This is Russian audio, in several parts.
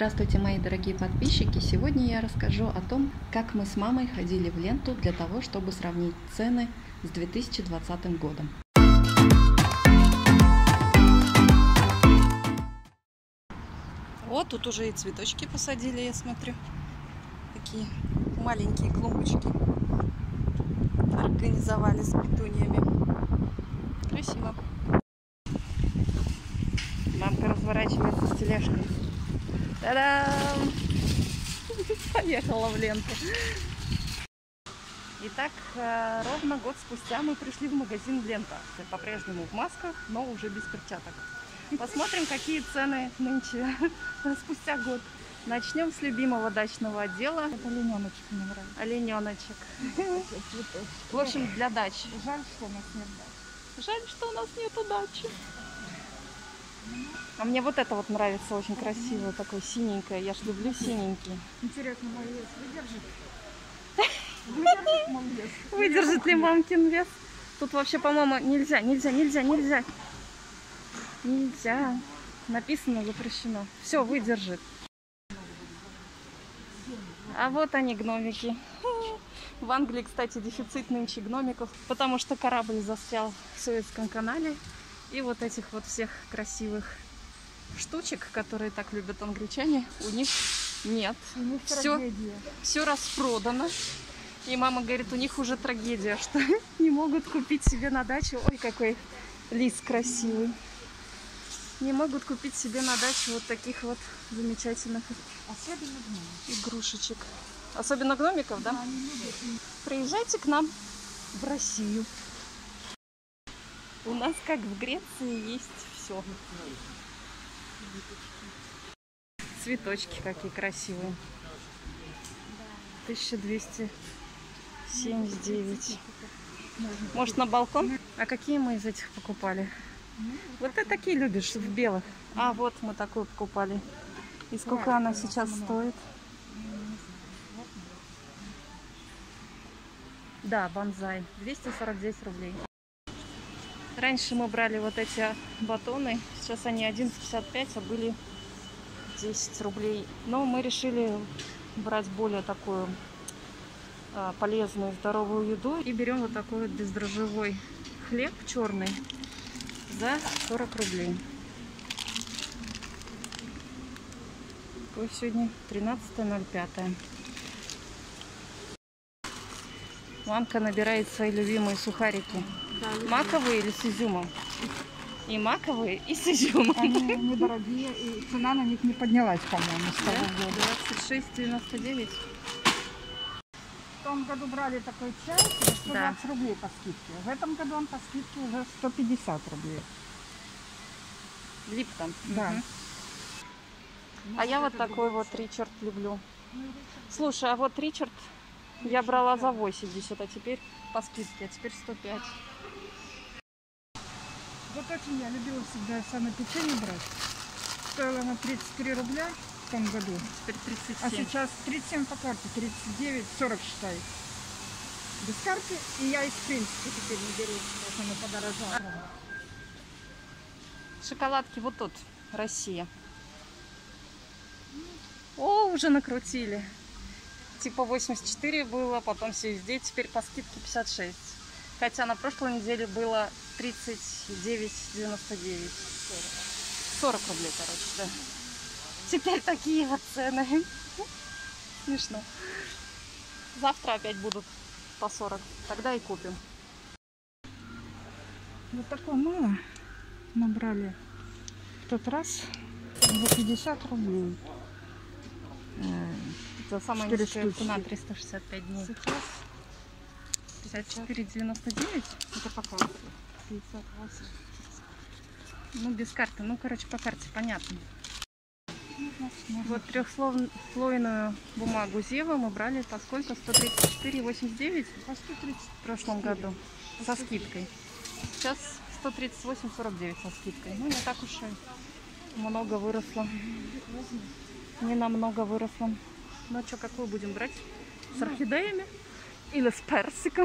Здравствуйте, мои дорогие подписчики! Сегодня я расскажу о том, как мы с мамой ходили в ленту для того, чтобы сравнить цены с 2020 годом. Вот тут уже и цветочки посадили, я смотрю. Такие маленькие клумбочки организовали с петуниями. Красиво. Мамка разворачивается с тележкой. Та-дам! Поехала в ленту. Итак, ровно год спустя мы пришли в магазин «Лента». По-прежнему в масках, но уже без перчаток. Посмотрим, какие цены нынче спустя год. Начнем с любимого дачного отдела. Это олененочек мне нравится. Олененочек. В общем, для дачи. Жаль, что у нас нет дачи. Жаль, что у нас нету дачи. А мне вот это вот нравится, очень красиво, такое синенькое. Я ж люблю синенький. Интересно, мой вес выдержит? Выдержит мой вес? Выдержит ли мамкин вес? Тут вообще, по-моему, нельзя. Написано запрещено. Все, выдержит. А вот они, гномики. В Англии, кстати, дефицит нынче гномиков, потому что корабль застрял в Суэцком канале. И вот этих вот всех красивых штучек, которые так любят англичане, у них нет. Все распродано. И мама говорит, у них уже трагедия, что не могут купить себе на дачу. Ой, какой лис красивый. Не могут купить себе на дачу вот таких вот замечательных игрушечек. Особенно гномиков, да? Приезжайте к нам в Россию. У нас, как в Греции, есть все. Цветочки какие красивые. 1279. Может, на балкон? А какие мы из этих покупали? Вот ты такие любишь, в белых. А вот мы такую покупали. И сколько она сейчас стоит? Да, бонсай. 249 рублей. Раньше мы брали вот эти батоны. Сейчас они 11,55, а были 10 рублей. Но мы решили брать более такую полезную, здоровую еду. И берем вот такой вот бездрожжевой хлеб черный за 40 рублей. Какой сегодня? 13.05. Мамка набирает свои любимые сухарики. Да, маковые или с изюмом? И маковые, и с изюмом. Они недорогие, и цена на них не поднялась, по-моему, с того года. 26,99. В том году брали такой чай, 120 рублей по скидке. В этом году он по скидке уже 150 рублей. Липтон. Да. А я вот такой вот Ричард люблю. Слушай, а вот Ричард я брала за 80, а теперь по скидке, а теперь 105. Вот очень я любила всегда самопечение брать. Стоило на 33 рубля в том году. Теперь 37. А сейчас 37 по карте, 39, 40 считай. Без карты. И я из принципа теперь не беру, потому что оно подорожало. Шоколадки вот тут, Россия. О, уже накрутили. Типа 84 было, потом CSD, теперь по скидке 56. Хотя на прошлой неделе было 39,99. 40 рублей, короче, да. Теперь такие вот цены. Смешно. Завтра опять будут по 40. Тогда и купим. Вот такое мало мы брали в тот раз за 50 рублей. Это самая низкая цена, 365 дней. Сейчас 54,99. это по карте. 58. Ну, без карты. Ну, короче, по карте понятно. Вот трехслойную бумагу Зева мы брали по сколько? 134,89 По 130 в прошлом году. Со скидкой. Сейчас 138,49 со скидкой. Ну, не так уж и много выросло. Не намного выросло. Ну, а что, какую будем брать? С орхидеями? Или с персиком?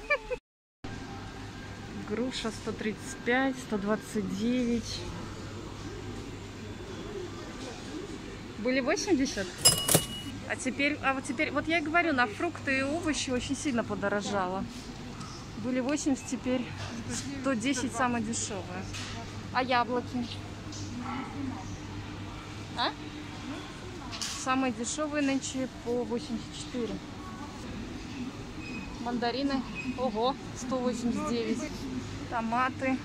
Груша 135, 129. Были 80? А вот теперь, вот я и говорю, на фрукты и овощи очень сильно подорожало. Были 80, теперь 110 самое дешевое. А яблоки? А? Самые дешевые нынче по 84. Мандарины, ого, 189. Томаты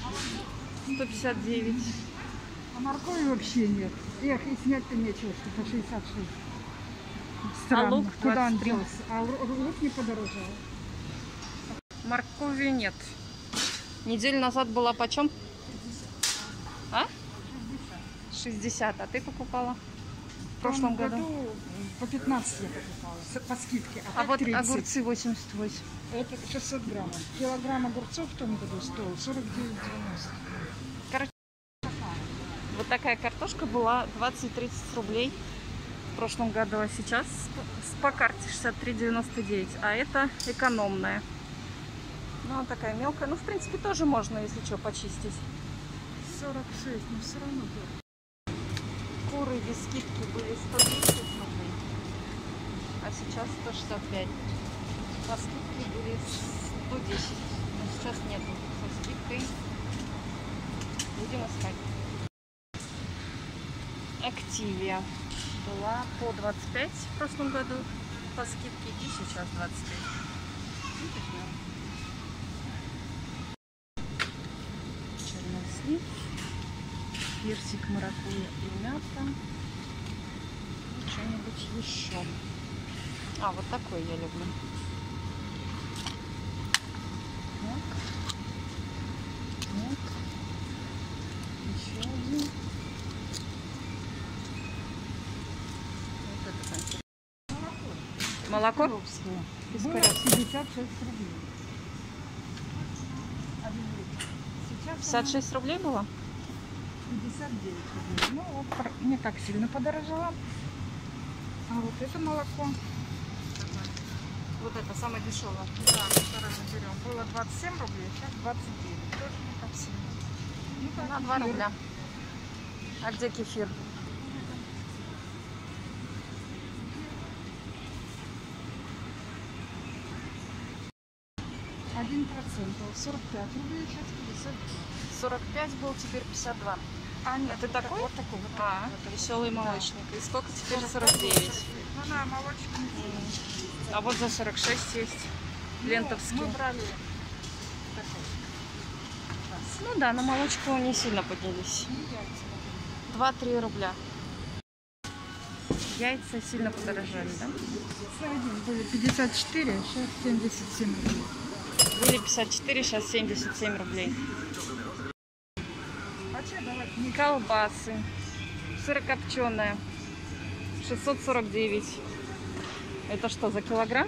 159. А моркови вообще нет. Эх, и снять-то нечего, что по 66. Странно. лук Куда он 23. делся? А лук не подорожал. Моркови нет. Неделю назад была почем? А? 60. А ты покупала? В прошлом году? По 15 я покупала, по скидке. А вот 30. огурцы 88. Это 600 граммов. Килограмм огурцов в том году стоил 49,90. Короче, вот такая картошка была 20-30 рублей в прошлом году, а сейчас по карте 63,99. А это экономная. Ну, она такая мелкая. Ну, в принципе, тоже можно, если что, почистить. 46, но все равно дорого. Куры без скидки были 130 рублей, а сейчас 165. По скидке были 110, но сейчас нету со скидкой. Будем искать. Активия была по 25 в прошлом году по скидке и сейчас 25. Чернослив, персик, маракуйя и мята. И что-нибудь еще. А, вот такой я люблю. Так. Так. Еще один. Вот это конфет. Молоко? Пискаревское. Пискаревское. Было 56 рублей. Сейчас 56 рублей было? 59 рублей. Ну, вот, не так сильно подорожало. А вот это молоко. Вот это самое дешевое. Да, второе мы берем. Было 27 рублей, сейчас 29. Тоже не так сильно. Ну, так, На 2 рубля. А где кефир? Один процент. 45 рублей, сейчас 50. 45 был, теперь 52. А нет, ты такой? Вот такой. Вот А, такой. веселый молочник. И сколько теперь? 49. Ну да, молочник. А вот за 46 есть. Лентовский. Мы брали такой. Ну да, на молочку не сильно поднялись. 2-3 рубля. Яйца сильно подорожали, да? Средние были 54, сейчас 77 рублей. Были 54, сейчас 77 рублей. А что давать? Не Колбасы. Сырокопченая. 649. Это что, за килограмм?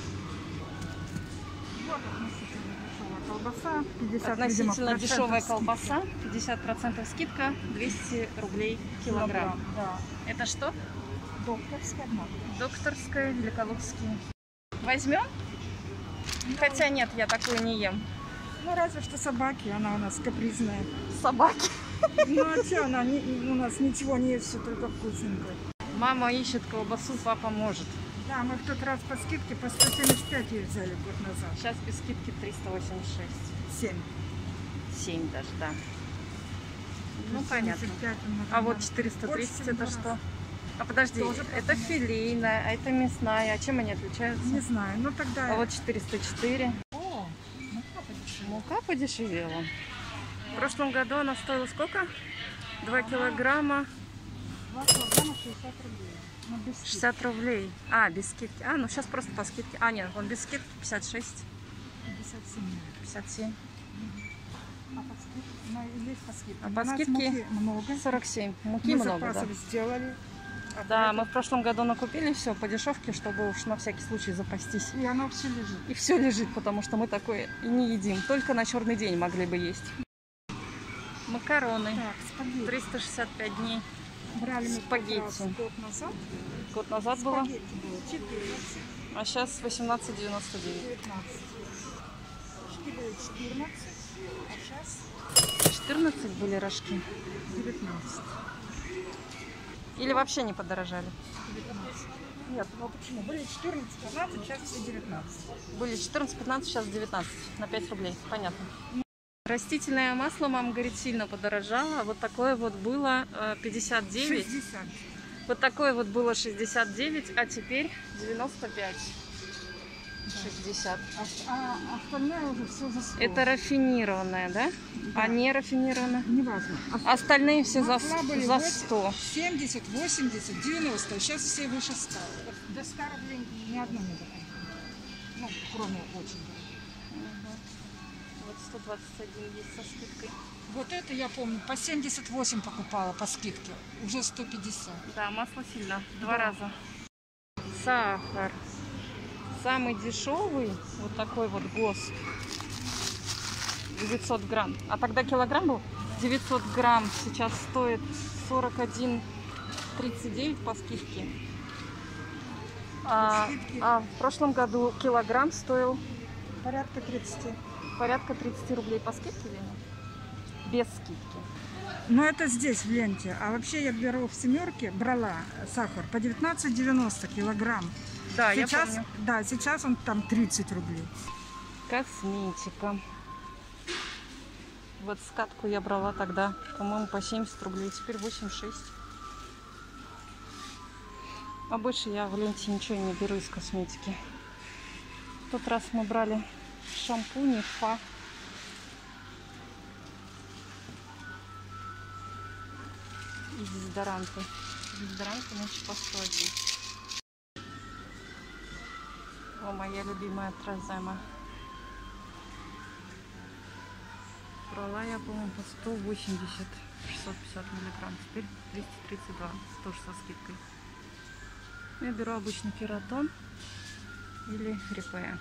вот относительно дешевая колбаса. 50, Относительно видимо, дешевая процентов колбаса. 50% скидка. 200 рублей скидки. килограмм. Да. Это что? Докторская одна. Докторская для Калужский. Возьмем? Хотя нет, я такую не ем. Ну, разве что собаки, она у нас капризная. Собаки. Ну, а что, она у нас ничего не ест, все только вкусненькое. Мама ищет колбасу, папа может. Да, мы в тот раз по скидке по 175 ее взяли год назад. Сейчас без скидки 386. 7. 7 даже, да. Ну, понятно. 75 А вот 430 это что? А подожди, Тоже это филейная, а это мясная. А чем они отличаются? Не знаю, ну тогда... А вот 404. О, ну как это? Мука подешевела. В прошлом году она стоила сколько? 2 килограмма. 2 килограмма 60 рублей. Ну, без скидки. 60 рублей. А, без скидки. А, ну сейчас просто по скидке. А, нет, он без скидки 56. 57. 57. А по скидке? Ну, есть по скидке. А У по нас скидке муки много. 47. Муки Мы много, да. запасов сделали. А Да, поэтому- мы в прошлом году накупили все по дешевке, чтобы уж на всякий случай запастись. И оно все лежит. И все лежит, потому что мы такое и не едим. Только на черный день могли бы есть. Макароны. Так, спагетти. 365 дней. Брали мы Спагетти. как раз год назад. Год назад было. Спагетти было 14, А сейчас 18,99. 19. Были 14, а сейчас 14 были рожки. 19. Или вообще не подорожали? 19. Нет, ну почему? Были 14-15, сейчас все 19. Были 14-15, сейчас 19. На 5 рублей. Понятно. Растительное масло, мама говорит, сильно подорожало. Вот такое вот было 59. 60. Вот такое вот было 69, а теперь 95. 60. А остальное уже все за 100. Это рафинированное, да? Да. А не рафинированное? Неважно. Остальные все за Масла были за вот 100. 70, 80, 90. Сейчас все выше 100. До 100 рублей ни одно не доходит. Ну, кроме очень. Вот 121 есть со скидкой. Вот это я помню, по 78 покупала по скидке. Уже 150. Да, масло сильно. 2 раза. Сахар. Самый дешевый, вот такой вот ГОСТ. 900 грамм. А тогда килограмм был? 900 грамм. Сейчас стоит 41,39 по скидке. А в прошлом году килограмм стоил Порядка 30. порядка 30 рублей по скидке, или нет? Без скидки. Но это здесь, в ленте. А вообще я беру в семерке, брала сахар по 19,90 килограмм. Да, Сейчас, я помню. да, сейчас он там 30 рублей. Косметика. Вот скатку я брала тогда, по-моему, по 70 рублей. Теперь 86. А больше я в ленте ничего не беру из косметики. В тот раз мы брали шампуни, фа. И дезодоранты. Дезодоранты значит по 101. О, моя любимая Тразема. Брала я, по-моему, по 180, 650 миллиграмм. Теперь 232, тоже со скидкой. Я беру обычный кератон или репея.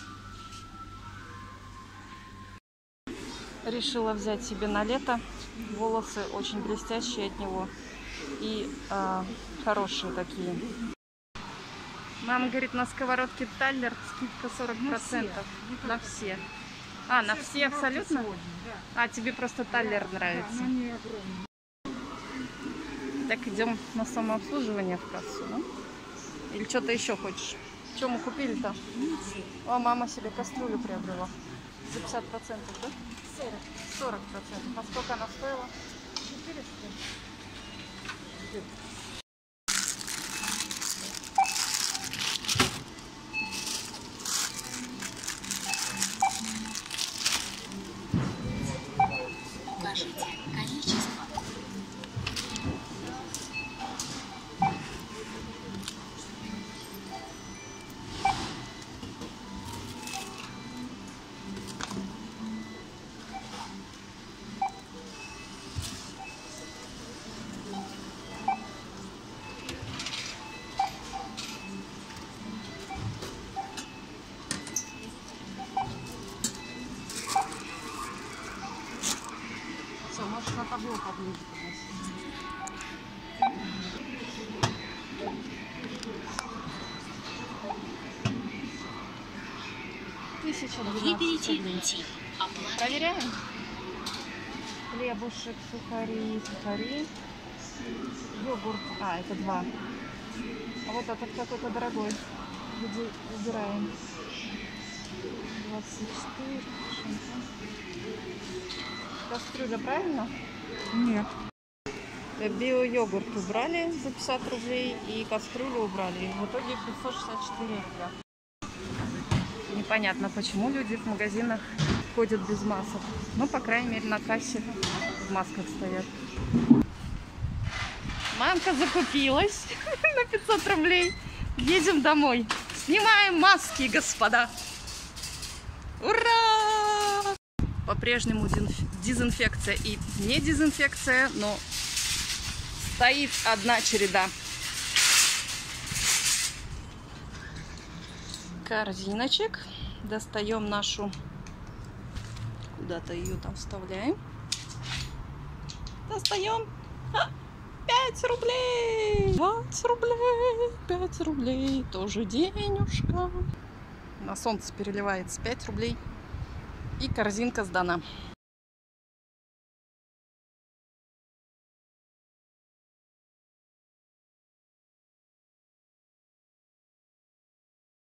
Решила взять себе на лето. Волосы очень блестящие от него и хорошие такие. Мама говорит, на сковородке Таллер скидка 40%. На все. А, на все абсолютно? А, тебе просто Таллер нравится. Так, идем на самообслуживание в кассу, да? Или что-то еще хочешь? Что мы купили-то? О, мама себе кастрюлю приобрела. За 50%, да? 40%. А сколько она стоила? 400. Укажите количество. Все, можешь на табло поближе подносить. Выберите тип оплаты. Проверяем. Хлебушек, сухари, йогурт. А, это 2. А вот этот какой-то дорогой. Выбираем. 24. Шампунь. Кастрюля, правильно? Нет. Био-йогурт убрали за 50 рублей и кастрюлю убрали. В итоге 564 рубля. Непонятно, почему люди в магазинах ходят без масок. Ну, по крайней мере, на кассе в масках стоят. Мамка закупилась на 500 рублей. Едем домой. Снимаем маски, господа. Ура! По-прежнему дезинфекция и не дезинфекция, но стоит одна череда. Корзиночек. Достаем нашу. Куда-то ее там вставляем. Достаем. 5 рублей. 20 рублей. 5 рублей. Тоже денежка. На солнце переливается 5 рублей. И корзинка сдана.